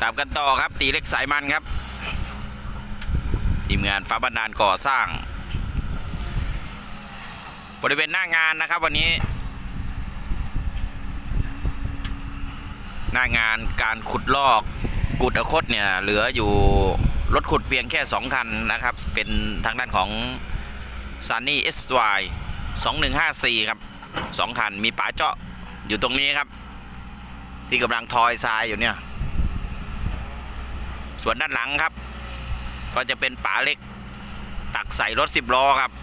ตามกันต่อครับตีเล็กสายมันครับทีมงานฟ้าบันดาลก่อสร้างบริเวณหน้างานนะครับวันนี้หน้างานการขุดลอกกุดอคตเนี่ยเหลืออยู่รถขุดเพียงแค่2คันนะครับเป็นทางด้านของ Sunny SY 2154ครับ2คันมีป๋าเจาะอยู่ตรงนี้ครับที่กำลังทอยทรายอยู่เนี่ยส่วนด้านหลังครับก็จะเป็นป๋าเล็กตักใส่รถ10 ล้อครับ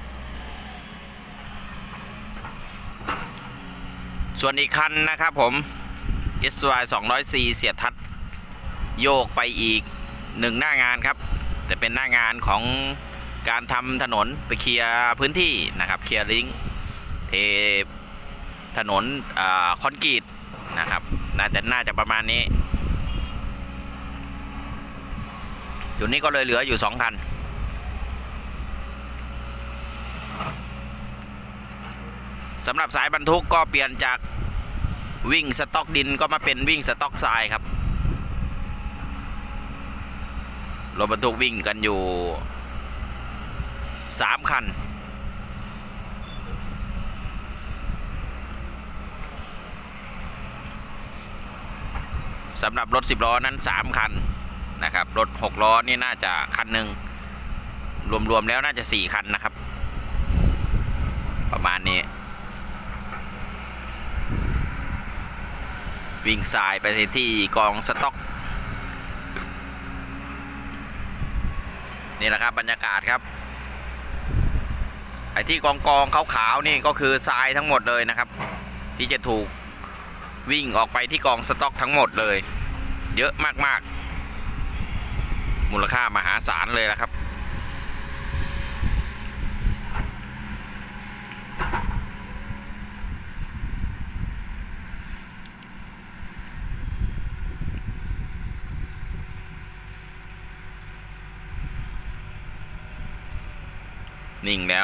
ส่วนอีกคันนะครับผม SY 204เสียทัดโยกไปอีก1หน้างานครับแต่เป็นหน้างานของการทำถนนไปเคลียร์พื้นที่นะครับเคลียร์ลิงก์เทถนนคอนกรีตนะครับน่าจะประมาณนี้จุดนี้ก็เลยเหลืออยู่2คันสำหรับสายบรรทุกก็เปลี่ยนจากวิ่งสต็อกดินก็มาเป็นวิ่งสต็อกทรายครับรถบรรทุกวิ่งกันอยู่3คันสำหรับรถ10 ล้อนั้น3คันนะครับรถ6 ล้อนี่น่าจะคันหนึ่งรวมๆแล้วน่าจะ4คันนะครับประมาณนี้วิ่งทรายไปที่กองสต็อกนี่แหละครับบรรยากาศครับไอ้ที่กองขาวๆนี่ก็คือทรายทั้งหมดเลยนะครับที่จะถูกวิ่งออกไปที่กองสต็อกทั้งหมดเลยเยอะมากๆมูลค่ามหาศาลเลยนะครับนิ่งแล้ว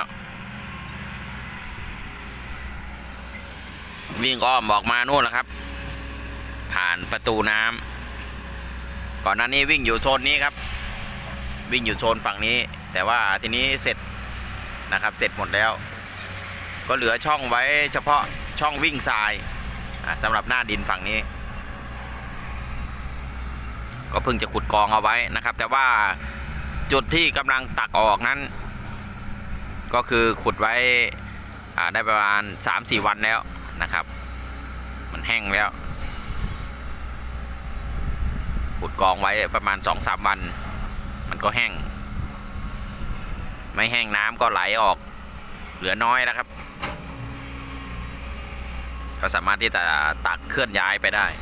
วิ่งอ้อมออกมานู่นแหละครับผ่านประตูน้ำก่อนหน้านี้วิ่งอยู่โซนนี้ครับวิ่งอยู่โซนฝั่งนี้แต่ว่าทีนี้เสร็จนะครับเสร็จหมดแล้วก็เหลือช่องไว้เฉพาะช่องวิ่งทรายสำหรับหน้าดินฝั่งนี้ก็เพิ่งจะขุดกองเอาไว้นะครับแต่ว่าจุดที่กำลังตักออกนั้นก็คือขุดไว้ได้ประมาณ 3-4 วันแล้วนะครับมันแห้งแล้วขุดกองไว้ประมาณ 2-3 วันมันก็แห้งไม่แห้งน้ำก็ไหลออกเหลือน้อยแล้วครับก็สามารถที่จะตักเคลื่อนย้ายไปได้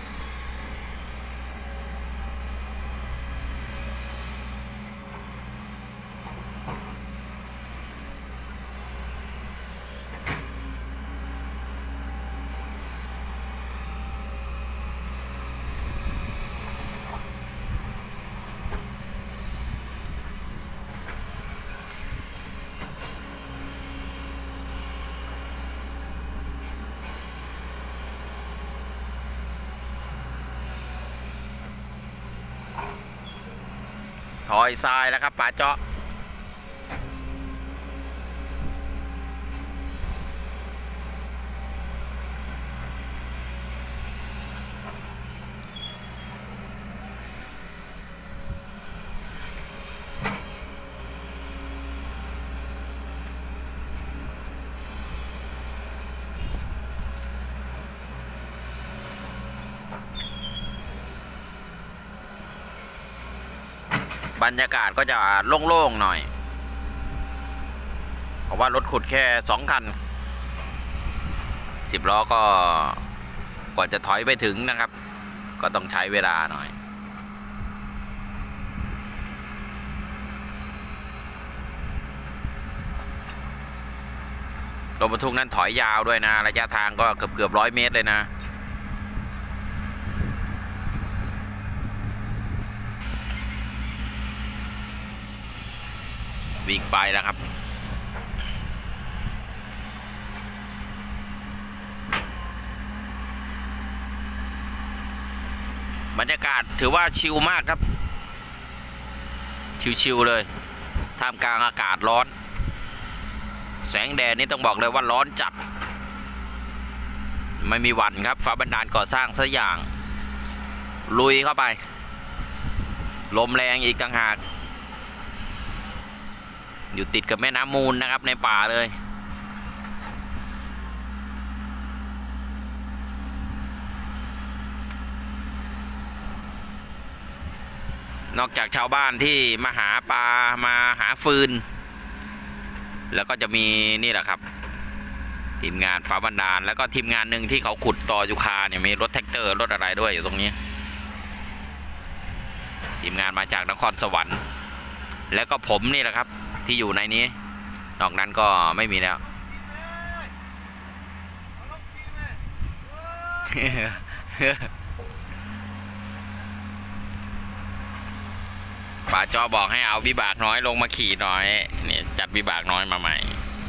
ถอยทรายแล้วครับป๋าเจาะบรรยากาศก็จะโล่งๆหน่อยเพราะว่ารถขุดแค่2คัน10 ล้อก็กว่าจะถอยไปถึงนะครับก็ต้องใช้เวลาหน่อยรถบรรทุกนั้นถอยยาวด้วยนะระยะทางก็เกือบ100 เมตรเลยนะวิ่งไปแล้วครับ ถบรรยากาศถือว่าชิลมากครับชิลๆเลยท่ามกลางอากาศร้อนแสงแดดนี่ต้องบอกเลยว่าร้อนจัดไม่มีหวั่นครับฟ้าบันดาลก่อสร้างสักอย่างลุยเข้าไปลมแรงอีกต่างหากอยู่ติดกับแม่น้ำมูลนะครับในป่าเลยนอกจากชาวบ้านที่มาหาปลามาหาฟืนแล้วก็จะมีนี่แหละครับทีมงานฟ้าบันดาลแล้วก็ทีมงานหนึ่งที่เขาขุดต่อยูคาเนี่ยมีรถแท็กเตอร์รถอะไรด้วยอยู่ตรงนี้ทีมงานมาจากนครสวรรค์แล้วก็ผมนี่แหละครับที่อยู่ในนี้นอกนั้นก็ไม่มีแล้ว ป่าจอบอกให้เอาวิบากน้อยลงมาขี่น้อยนี่จัดวิบากน้อยมาใหม่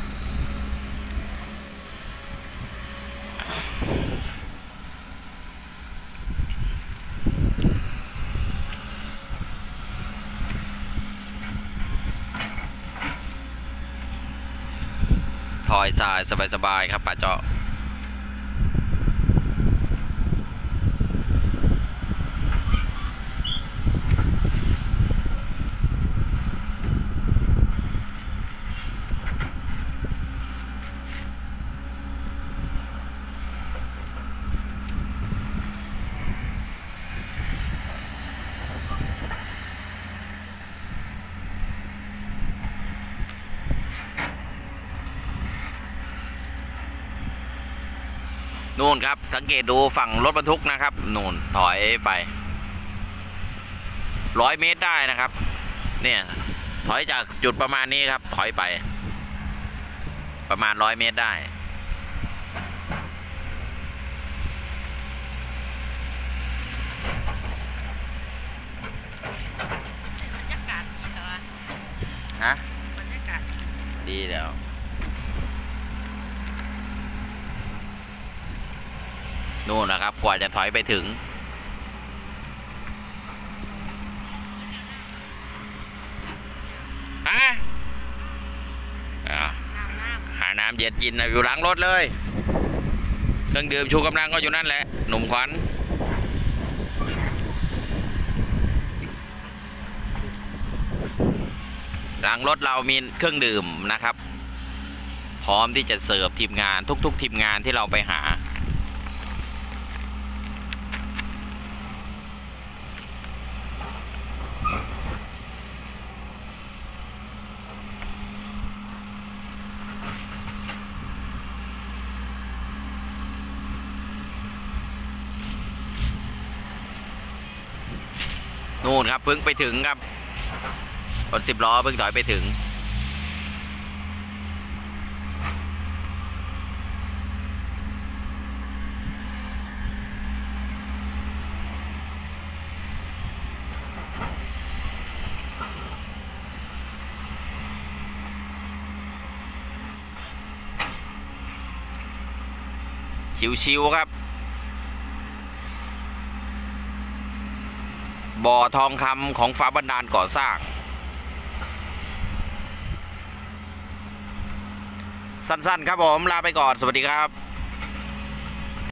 ถอยสายสบายๆครับป่าจอนู่นครับสังเกตดูฝั่งรถบรรทุกนะครับนู่นถอยไป100 เมตรได้นะครับเนี่ยถอยจากจุดประมาณนี้ครับถอยไปประมาณ100 เมตรได้บรรยากาศดีเหรอฮะบรรยากาศดีแล้วนู่นนะครับกว่าจะถอยไปถึงหาน้ำเย็นกินอยู่หลังรถเลยเครื่องดื่มชูกำลังก็อยู่นั่นแหละหนุ่มขวัญหลังรถเรามีเครื่องดื่มนะครับพร้อมที่จะเสิร์ฟทีมงานทุกๆทีมงานที่เราไปหานู่นครับเพิ่งไปถึงครับรถ10 ล้อเพิ่งถอยไปถึงชิวๆครับบ่อทองคำของฟ้าบันดาลก่อสร้างสั้นๆครับผมลาไปก่อนสวัสดีครับ